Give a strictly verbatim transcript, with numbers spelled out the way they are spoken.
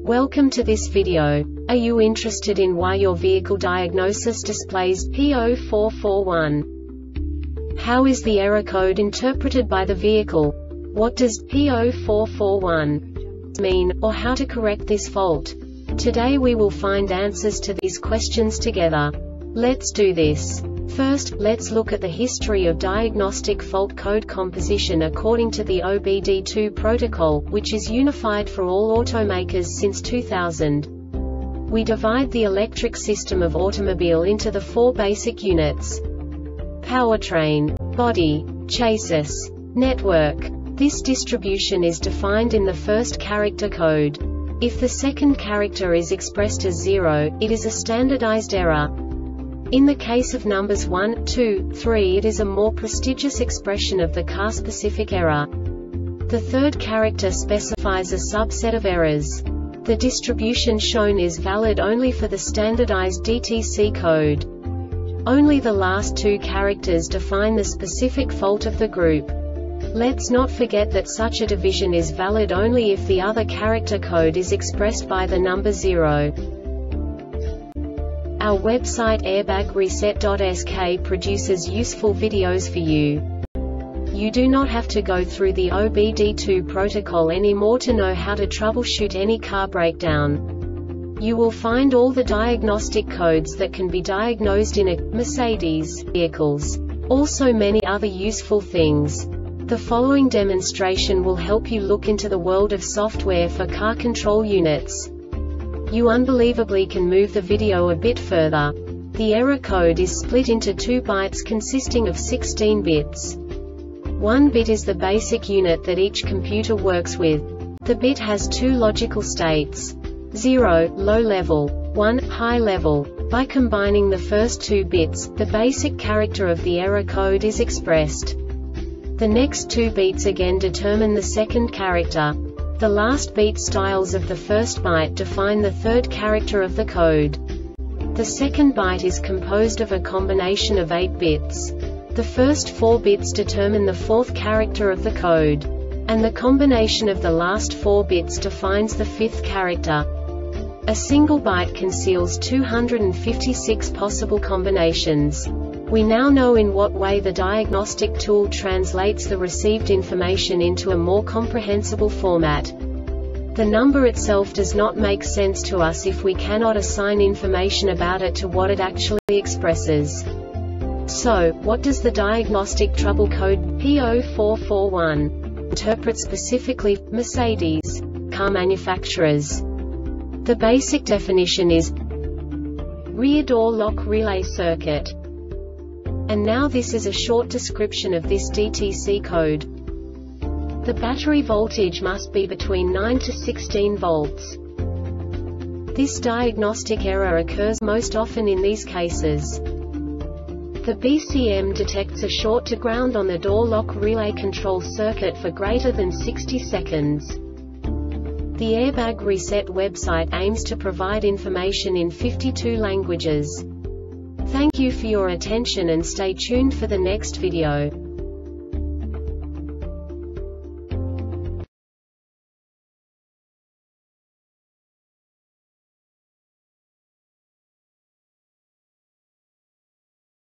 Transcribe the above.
Welcome to this video. Are you interested in why your vehicle diagnosis displays P zero four four one? How is the error code interpreted by the vehicle? What does P zero four four one mean, or how to correct this fault? Today we will find answers to these questions together. Let's do this. First, let's look at the history of diagnostic fault code composition according to the O B D two protocol, which is unified for all automakers since two thousand. We divide the electric system of automobile into the four basic units: powertrain, body, chassis, network. This distribution is defined in the first character code. If the second character is expressed as zero, it is a standardized error. In the case of numbers one, two, three, it is a more prestigious expression of the car-specific error. The third character specifies a subset of errors. The distribution shown is valid only for the standardized D T C code. Only the last two characters define the specific fault of the group. Let's not forget that such a division is valid only if the other character code is expressed by the number zero. Our website airbag reset dot S K produces useful videos for you. You do not have to go through the O B D two protocol anymore to know how to troubleshoot any car breakdown. You will find all the diagnostic codes that can be diagnosed in a Mercedes vehicles. Also many other useful things. The following demonstration will help you look into the world of software for car control units. You unbelievably can move the video a bit further. The error code is split into two bytes consisting of sixteen bits. One bit is the basic unit that each computer works with. The bit has two logical states: zero, low level, one, high level. By combining the first two bits, the basic character of the error code is expressed. The next two beats again determine the second character. The last beat styles of the first byte define the third character of the code. The second byte is composed of a combination of eight bits. The first four bits determine the fourth character of the code. And the combination of the last four bits defines the fifth character. A single byte conceals two hundred fifty-six possible combinations. We now know in what way the diagnostic tool translates the received information into a more comprehensible format. The number itself does not make sense to us if we cannot assign information about it to what it actually expresses. So, what does the diagnostic trouble code P zero four four one interpret specifically for Mercedes car manufacturers? The basic definition is rear door lock relay circuit. And now this is a short description of this D T C code. The battery voltage must be between nine to sixteen volts. This diagnostic error occurs most often in these cases. The B C M detects a short to ground on the door lock relay control circuit for greater than sixty seconds. The Airbag Reset website aims to provide information in fifty-two languages. Thank you for your attention and stay tuned for the next video.